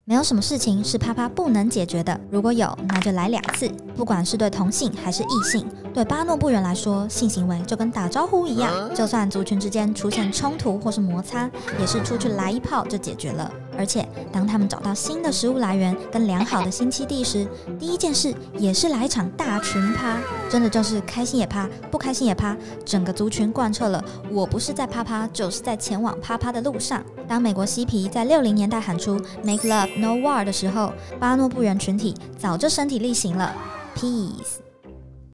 没有什么事情是啪啪不能解决的，如果有，那就来2次。不管是对同性还是异性，对巴诺布人来说，性行为就跟打招呼一样，就算族群之间出现冲突或是摩擦，也是出去来一炮就解决了。而且，当他们找到新的食物来源跟良好的新栖地时，第一件事也是来一场大群趴，真的就是开心也趴，不开心也趴，整个族群贯彻了“我不是在啪啪，就是在前往啪啪”的路上。当美国嬉皮在60年代喊出 “Make love, no war” 的时候，巴诺布人群体早就身体力行了。Peace。